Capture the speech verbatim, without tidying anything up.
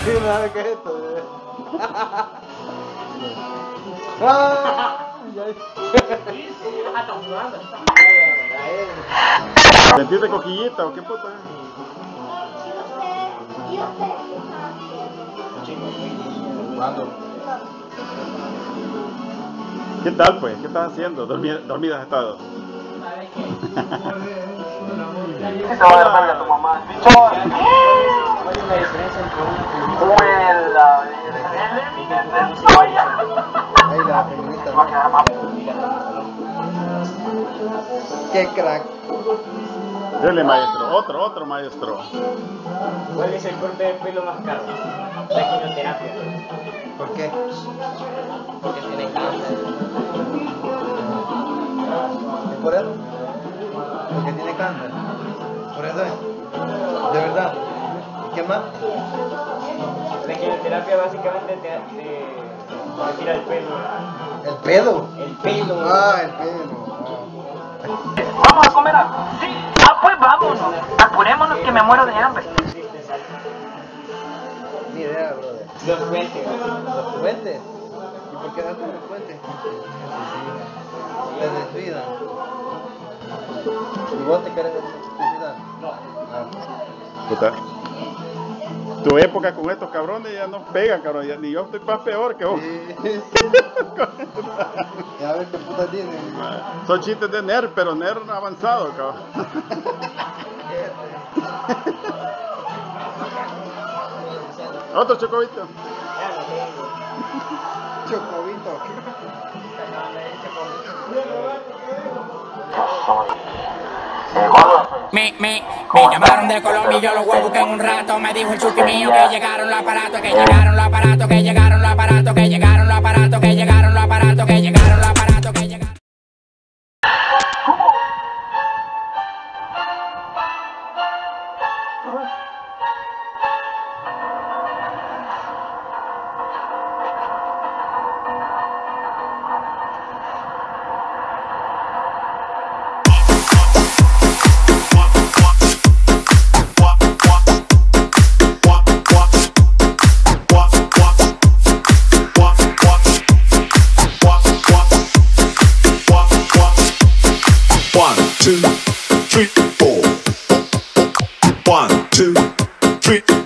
Sí, no sabe qué es esto. ¡Ah! ¿Sentiste coquillita o qué puta? ¿Cuándo? ¿Qué tal pues? ¿Qué estás haciendo? Dormida, dormida has estado. ¿Qué te va a dar verga tu mamá? ¡Bicho! Uy, la... el eminente Soya. Ahí la feminista. ¡Qué crack! Dele maestro, otro, otro maestro. ¿Cuál es el corte de pelo más caro? La quimioterapia. ¿Por qué? Porque tiene cáncer. ¿Y por eso? Porque tiene cáncer. Por eso es. ¿De verdad? ¿Y qué más? La quimioterapia básicamente te, te, te tira el pelo. ¿El pedo? El pelo. Ah, el pedo. ¿Vamos a comer algo? Sí. Ah, pues vámonos. Apurémonos que me muero de hambre. Ni idea, brother. Los puentes. ¿Los puentes? ¿Y por qué dan con los puentes? Te descuidan. ¿Y vos te querés suicidar? No. Ah. Puta. Tu época con estos cabrones ya no pegan, cabrón. Ya, ni yo estoy más peor que vos. Sí. Y a ver qué puta tienen. Son chistes de nerd, pero nerd avanzado, cabrón. Otro chocobito. Chocobito. Me, me, me llamaron de Colombia y yo los voy a buscar en un rato. Me dijo el chuki mío que llegaron los aparatos, que llegaron los aparatos, que llegaron los aparatos, que llegaron los aparatos, que llegaron los aparatos, que llegaron los aparatos, que llegaron. Two, three, four. One, two, three.